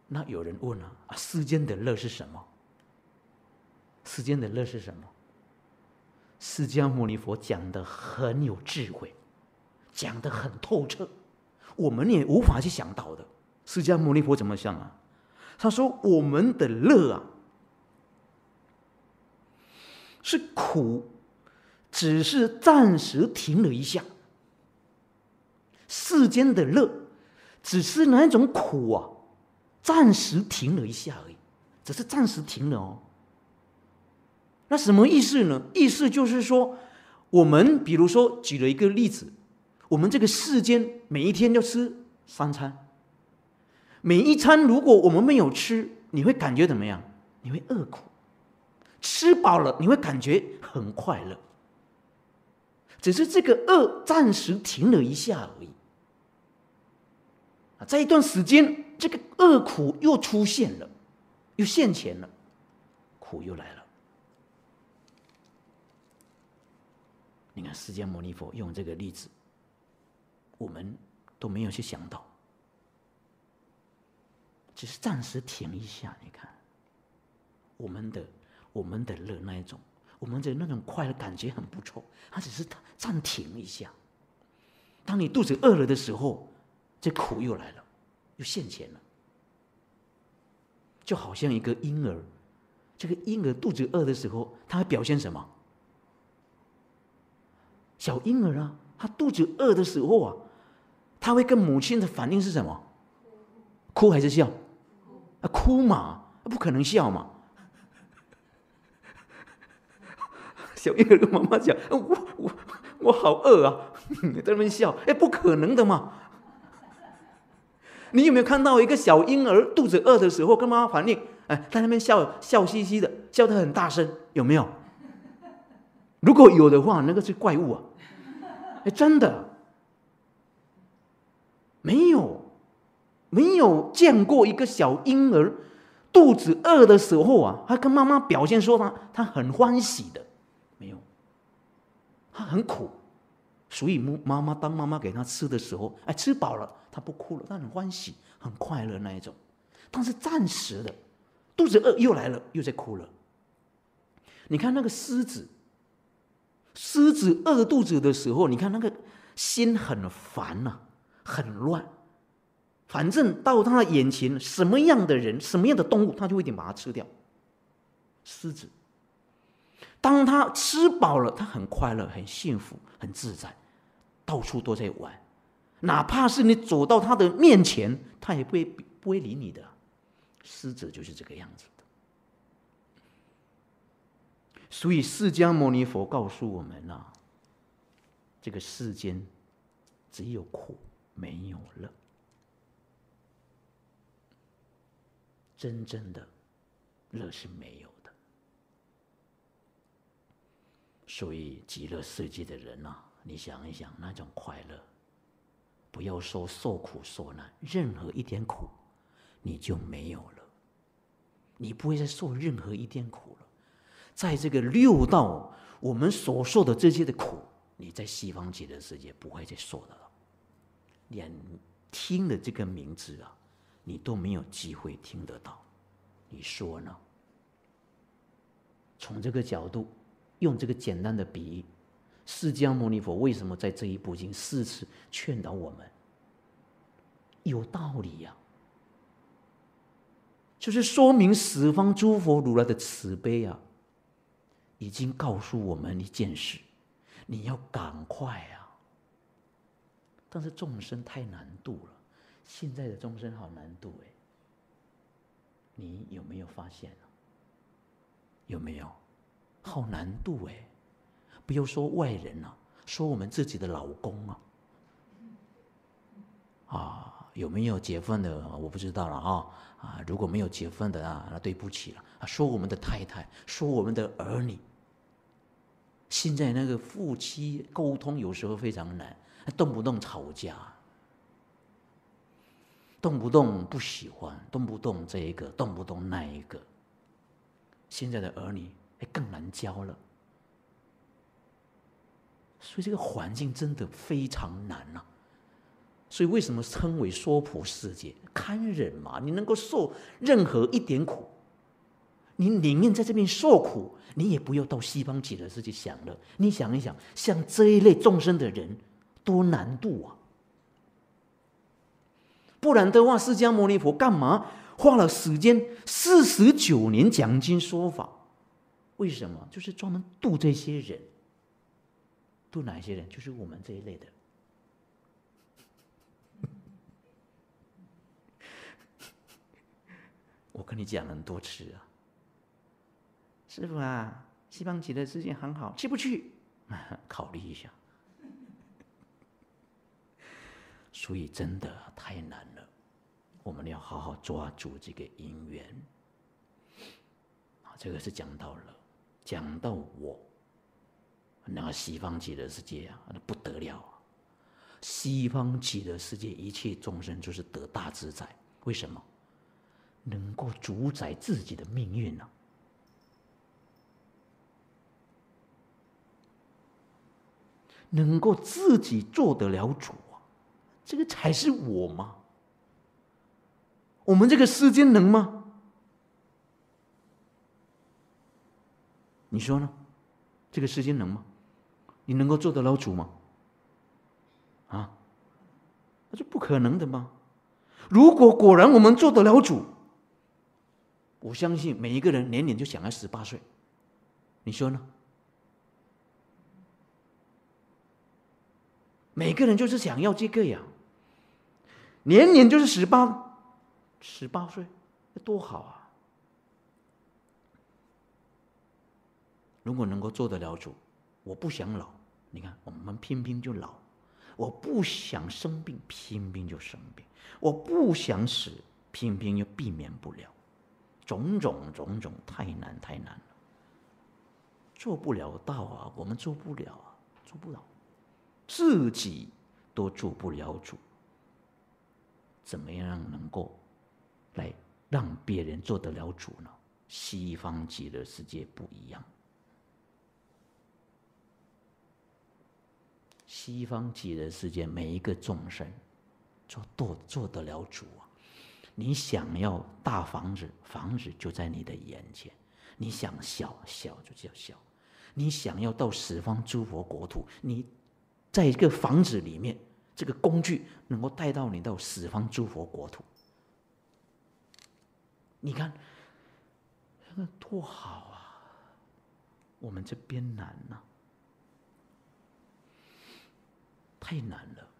那有人问世间的乐是什么？世间的乐是什么？释迦牟尼佛讲的很有智慧，讲的很透彻，我们也无法去想到的。释迦牟尼佛怎么想啊？他说：“我们的乐是苦，只是暂时停了一下。世间的乐，只是那一种苦暂时停了一下而已，只是暂时停了哦。那什么意思呢？意思就是说，我们比如说举了一个例子，我们这个世间每一天要吃3餐，每一餐如果我们没有吃，你会感觉怎么样？你会饿苦。吃饱了，你会感觉很快乐。只是这个饿暂时停了一下而已。在一段时间，这个饿苦又出现了，又现前了，苦又来了。你看释迦牟尼佛用这个例子，我们都没有去想到，只是暂时停一下。你看，我们的乐那一种，我们的那种快乐感觉很不错，它只是暂停一下。当你肚子饿了的时候，这苦又来了，又现前了。就好像一个婴儿，这个婴儿肚子饿的时候，他会表现什么？小婴儿他肚子饿的时候他会跟母亲的反应是什么？哭还是笑？哭嘛，不可能笑嘛。小婴儿跟妈妈讲：“我好饿在那边笑，不可能的嘛。”你有没有看到一个小婴儿肚子饿的时候跟妈妈反应？在那边笑嘻嘻的，笑得很大声，有没有？如果有的话，那个是怪物真的没有见过一个小婴儿肚子饿的时候他跟妈妈表现说他很欢喜的，没有，他很苦。所以当妈妈给他吃的时候，吃饱了，他不哭了，他很欢喜，很快乐那一种。但是暂时的，肚子饿又来了，又在哭了。你看那个狮子饿肚子的时候，你看那个心很烦很乱。反正到他的眼前，什么样的人、什么样的动物，他就一定把它吃掉。狮子，当他吃饱了，他很快乐、很幸福、很自在，到处都在玩。哪怕是你走到他的面前，他也不会理你的。狮子就是这个样子的。所以释迦牟尼佛告诉我们这个世间只有苦，没有乐。真正的乐是没有的。所以极乐世界的人你想一想那种快乐，不要说受苦受难，任何一点苦你就没有了，你不会再受任何一点苦了。在这个六道我们所受的这些的苦，你在西方极乐世界不会再受的了。连听了这个名字你都没有机会听得到，你说呢？从这个角度，用这个简单的比喻，释迦牟尼佛为什么在这一部经4次劝导我们？有道理就是说明十方诸佛如来的慈悲已经告诉我们一件事：你要赶快但是众生太难度了，现在的众生好难度你有没有发现有没有？好难度不要说外人说我们自己的老公有没有结婚的我不知道了如果没有结婚的那对不起了说我们的太太，说我们的儿女。现在那个夫妻沟通有时候非常难，动不动吵架，动不动不喜欢，动不动这一个，动不动那一个。现在的儿女更难教了，所以这个环境真的非常难所以为什么称为娑婆世界？堪忍嘛，你能够受任何一点苦，你宁愿在这边受苦，你也不要到西方极乐世界享乐。你想一想，像这一类众生的人，多难度啊！不然的话，释迦牟尼佛干嘛花了时间49年讲经说法？为什么？就是专门度这些人。度哪些人？就是我们这一类的。我跟你讲了很多次啊，师父啊，西方极乐世界很好，去不去？考虑一下。所以真的太难了，我们要好好抓住这个因缘。这个是讲到了，讲到我那个西方极乐世界啊，那不得了啊！西方极乐世界一切众生就是得大自在，为什么？能够主宰自己的命运啊！能够自己做得了主啊，这个才是我吗？我们这个世间能吗？你说呢？这个世间能吗？你能够做得了主吗？啊，那是不可能的吗？如果果然我们做得了主，我相信每一个人年年就想要18岁，你说呢？每个人就是想要这个呀，年年就是18岁，多好啊！如果能够做得了主，我不想老，你看我们偏偏就老；我不想生病，偏偏就生病；我不想死，偏偏又避免不了。种种，太难了，做不了道啊！我们做不了啊，做不了，自己都做不了主，怎么样能够来让别人做得了主呢？西方极乐世界不一样，西方极乐世界每一个众生做得了主啊！你想要大房子，房子就在你的眼前；你想小就叫小；你想要到十方诸佛国土，你在一个房子里面，这个工具能够带到你到十方诸佛国土。你看，那多好啊！我们这边难啊，太难了。